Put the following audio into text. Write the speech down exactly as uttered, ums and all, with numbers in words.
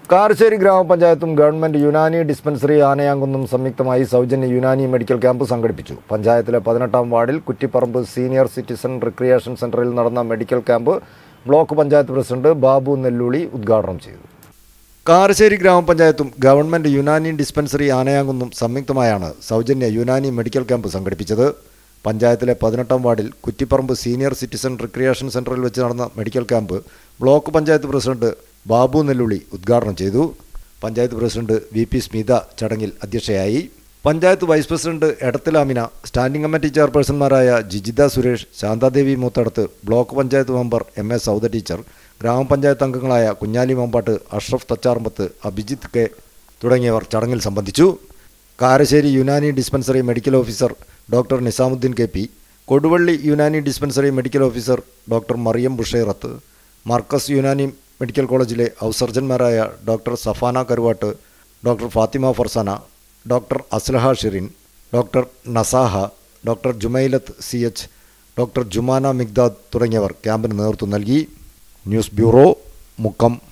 കാരശ്ശേരി ഗ്രാമപഞ്ചായത്തും government Unani dispensary ആനയാങ്കുന്നും സംയുക്തമായി സൗജന്യ യുനാനി മെഡിക്കൽ ക്യാമ്പ് സംഘടിപ്പിച്ചു. പഞ്ചായത്തിലെ പതിനെട്ടാം വാർഡിൽ കുറ്റിപ്പറമ്പ് സീനിയർ സിറ്റിസൺ റിക്രിയേഷൻ സെന്ററിൽ നടന്ന medical camp block panchayat president Babu Nelluli ഉദ്ഘാടനം ചെയ്തു. കാരശ്ശേരി ഗ്രാമപഞ്ചായത്തും ഗവൺമെന്റ് യുനാനി ഡിസ്പെൻസറി ആനയാങ്കുന്നും സംയുക്തമായാണ് സൗജന്യ യുനാനി മെഡിക്കൽ ക്യാമ്പ് സംഘടിപ്പിച്ചത്. പഞ്ചായത്തിലെ പതിനെട്ടാം വാർഡിൽ കുറ്റിപ്പറമ്പ് സീനിയർ സിറ്റിസൺ റിക്രിയേഷൻ സെന്ററിൽ വെച്ച് നടന്ന medical camp block panchayat president Babu Nelluli ഉദ്ഘാടനം ചെയ്തു. Panchayat president V P Smitha ചടങ്ങിൽ അധ്യക്ഷയായി. Panchayat vice president Edathilamina, standing committee ചെയർപേഴ്സൺമാരായ Jijitha Suresh, Shanthadevi Moothadath, block panchayat member M A Sauda teacher, ഗ്രാമപഞ്ചായത്ത് അംഗങ്ങളായ കുഞ്ഞാലി മമ്പാട്ട്, അഷ്റഫ് തച്ചാർമ്പത്ത്, അഭിജിത്ത് കെ തുടങ്ങിയവർ ചടങ്ങിൽ സംബന്ധിച്ചു. Karassery Unani dispensary medical officer doctor Nizamuddin K P, Koduvally Unani dispensary medical officer doctor Mariyam Bushairath, Markaz Unani medical കോളേജിലെ ഔസർജന്മാരായ doctor Safana Karuvatt, doctor Fathima Farsana, doctor Aslaha Shirin, doctor Nasaha, doctor Jumailath C H, doctor Jumana Migdad തുടങ്ങിയവർ ക്യാമ്പിന് നേതൃത്വം നൽകി. News bureau, Mukkam.